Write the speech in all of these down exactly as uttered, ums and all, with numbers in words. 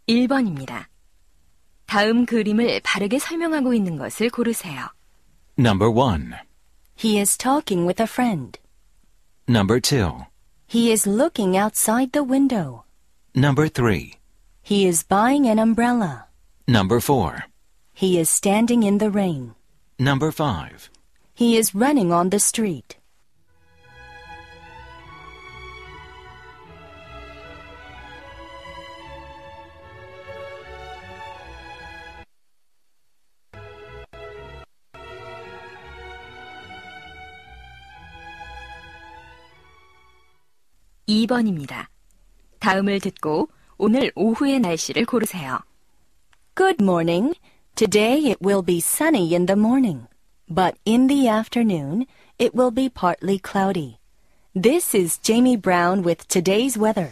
일 번입니다. 다음 그림을 바르게 설명하고 있는 것을 고르세요. Number one. He is talking with a friend. Number two. He is looking outside the window. Number three. He is buying an umbrella. Number four. He is standing in the rain. Number five. He is running on the street. 이 번입니다. 다음을 듣고 오늘 오후의 날씨를 고르세요. Good morning. Today it will be sunny in the morning, but in the afternoon it will be partly cloudy. This is Jamie Brown with today's weather.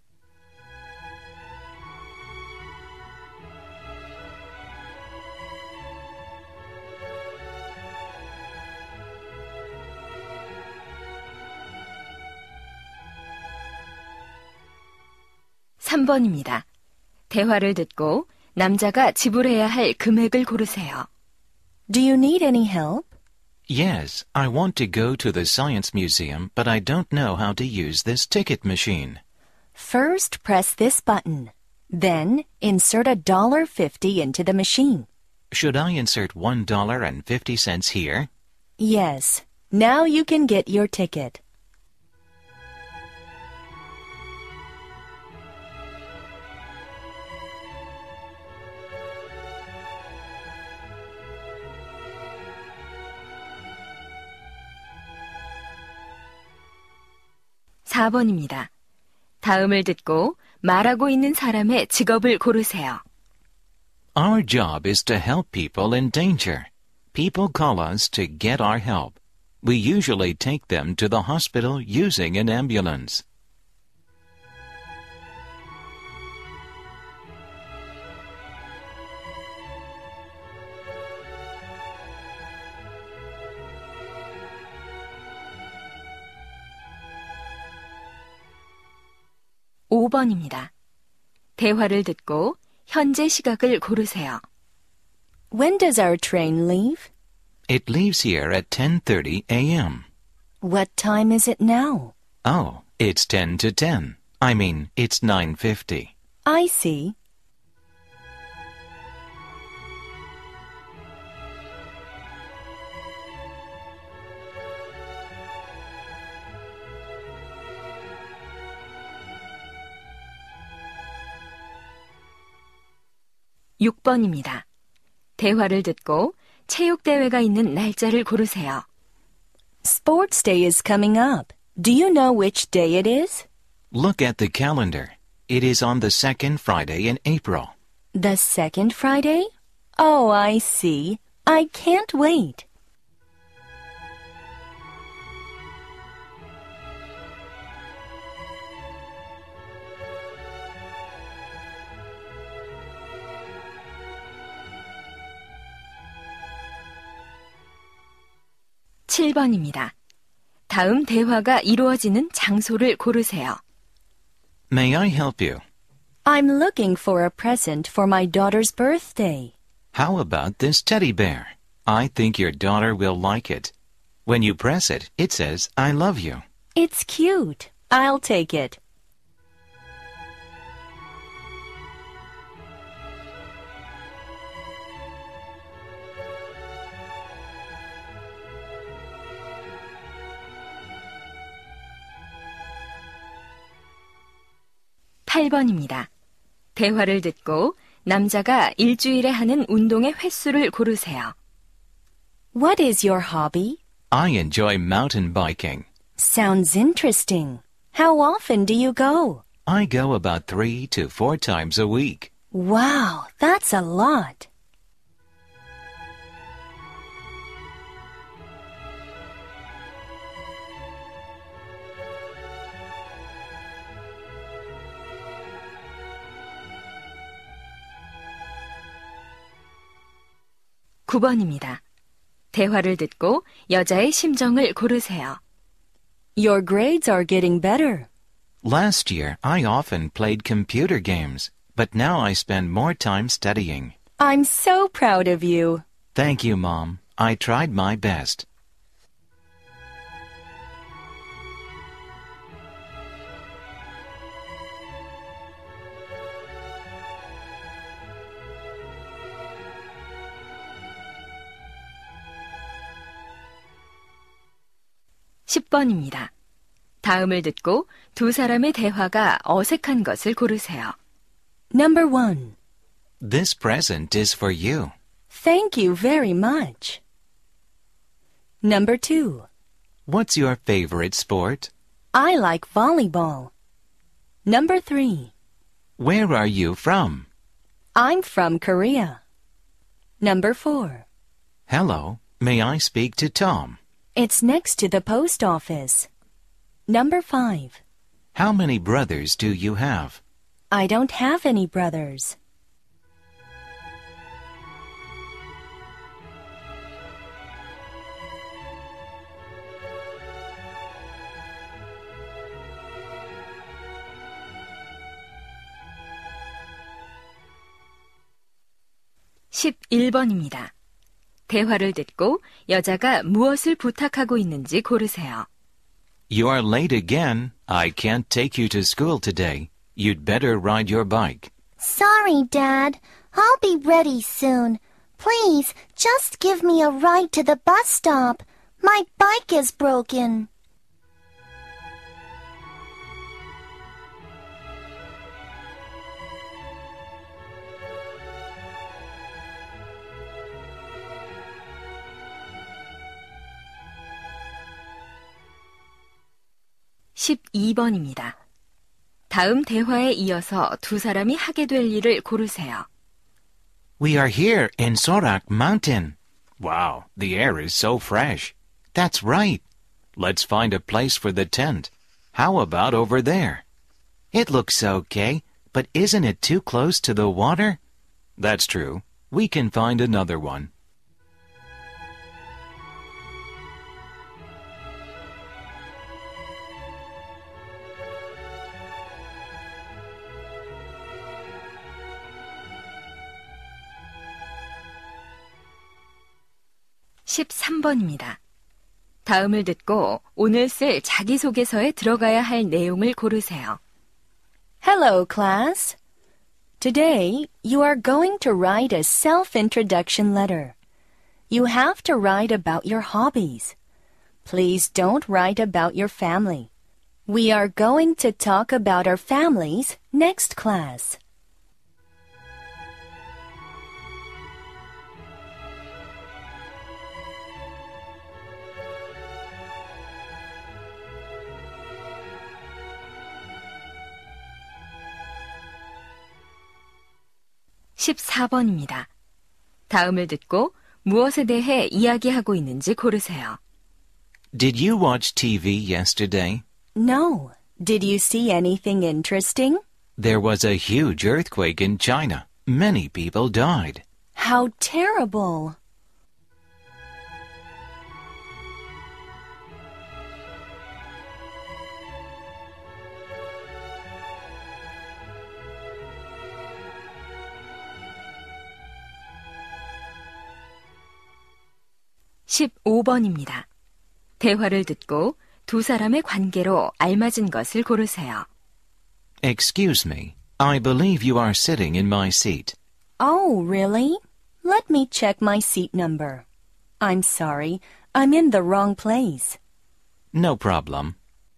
삼 번입니다. 대화를 듣고 남자가 지불해야 할 금액을 고르세요. Do you need any help? Yes, I want to go to the Science Museum, but I don't know how to use this ticket machine. First, press this button. Then, insert a dollar fifty into the machine. Should I insert one dollar and fifty cents here? Yes. Now you can get your ticket. 사 번입니다. 다음을 듣고 말하고 있는 사람의 직업을 고르세요. Our job is to help people in danger. People call us to get our help. We usually take them to the hospital using an ambulance. 오 번입니다. 대화를 듣고 현재 시각을 고르세요. When does our train leave? It leaves here at ten thirty a.m. What time is it now? Oh, it's ten to ten. I mean, it's nine fifty. I see. 육 번입니다. 대화를 듣고 체육대회가 있는 날짜를 고르세요. Sports day is coming up. Do you know which day it is? Look at the calendar. It is on the second Friday in April. The second Friday? Oh, I see. I can't wait. 칠 번입니다. 다음 대화가 이루어지는 장소를 고르세요. May I help you? I'm looking for a present for my daughter's birthday. How about this teddy bear? I think your daughter will like it. When you press it, it says, I love you. It's cute. I'll take it. 팔 번입니다. 대화를 듣고 남자가 일주일에 하는 운동의 횟수를 고르세요. What is your hobby? I enjoy mountain biking. Sounds interesting. How often do you go? I go about three to four times a week. Wow, that's a lot. 구 번입니다. 대화를 듣고 여자의 심정을 고르세요. Your grades are getting better. Last year, I often played computer games, but now I spend more time studying. I'm so proud of you. Thank you, Mom. I tried my best. 십 번입니다. 다음을 듣고 두 사람의 대화가 어색한 것을 고르세요. Number one. This present is for you. Thank you very much. Number two. What's your favorite sport? I like volleyball. Number three. Where are you from? I'm from Korea. Number four. Hello, may I speak to Tom? It's next to the post office. Number five. How many brothers do you have? I don't have any brothers. 십일 번입니다. 대화를 듣고 여자가 무엇을 부탁하고 있는지 고르세요. You are late again. I can't take you to school today. You'd better ride your bike. Sorry, Dad. I'll be ready soon. Please, just give me a ride to the bus stop. My bike is broken. 십이 번입니다. 다음 대화에 이어서 두 사람이 하게 될 일을 고르세요. We are here in Sorak Mountain. Wow, the air is so fresh. That's right. Let's find a place for the tent. How about over there? It looks okay, but isn't it too close to the water? That's true. We can find another one. 십삼 번입니다. 다음을 듣고 오늘 쓸 자기소개서에 들어가야 할 내용을 고르세요. Hello, class. Today, you are going to write a self-introduction letter. You have to write about your hobbies. Please don't write about your family. We are going to talk about our families next class. 십사 번입니다. 다음을 듣고 무엇에 대해 이야기하고 있는지 고르세요. Did you watch T V yesterday? No. Did you see anything interesting? There was a huge earthquake in China. Many people died. How terrible. 십오 번입니다. 대화를 듣고 두 사람의 관계로 알맞은 것을 고르세요. Excuse me. I believe you are sitting in my seat. Oh, really? Let me check my seat number. I'm sorry. I'm in the wrong place. No problem.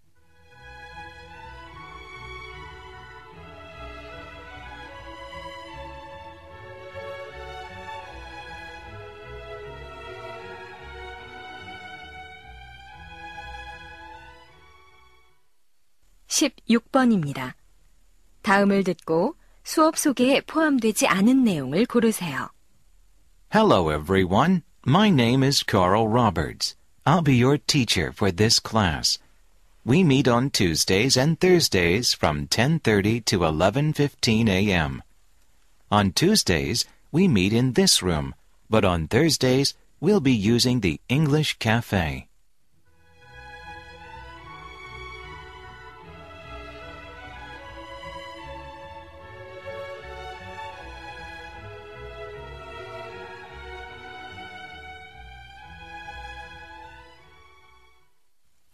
십육 번입니다. 다음을 듣고 수업 소개에 포함되지 않은 내용을 고르세요. Hello, everyone. My name is Carl Roberts. I'll be your teacher for this class. We meet on Tuesdays and Thursdays from ten thirty to eleven fifteen a.m. On Tuesdays, we meet in this room, but on Thursdays, we'll be using the English Cafe.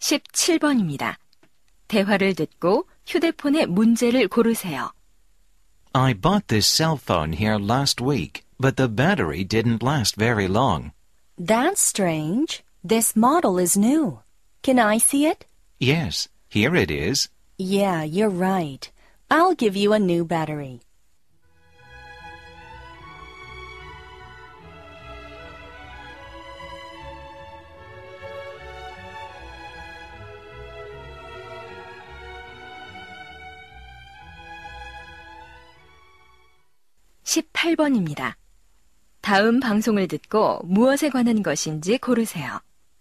십칠 번입니다. 대화를 듣고 휴대폰의 문제를 고르세요. I bought this cell phone here last week, but the battery didn't last very long. That's strange. This model is new. Can I see it? Yes, here it is. Yeah, you're right. I'll give you a new battery. 십팔 번입니다. 다음 방송을 듣고 무엇에 관한 것인지 고르세요.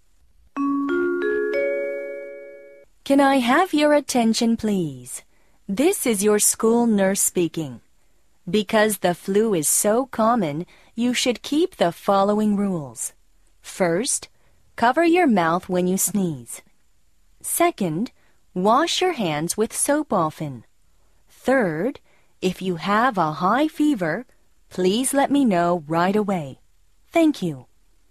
Can I have your attention, please? This is your school nurse speaking. Because the flu is so common, you should keep the following rules. First, cover your mouth when you sneeze. Second, wash your hands with soap often. Third, if you have a high fever, please let me know right away. Thank you.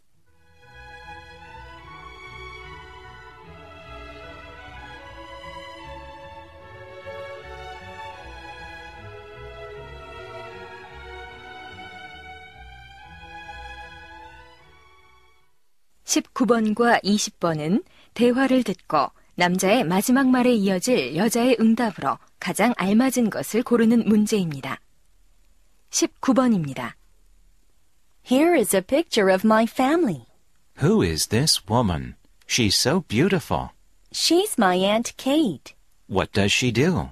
십구 번과 이십 번은 대화를 듣고 남자의 마지막 말에 이어질 여자의 응답으로 가장 알맞은 것을 고르는 문제입니다. 십구 번입니다. Here is a picture of my family. Who is this woman? She's so beautiful. She's my Aunt Kate. What does she do?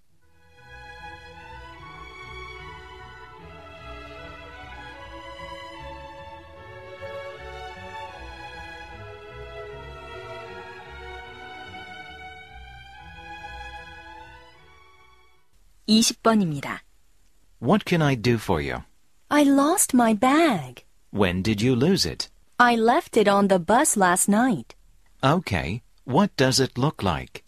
이십 번입니다. What can I do for you? I lost my bag. When did you lose it? I left it on the bus last night. Okay, what does it look like?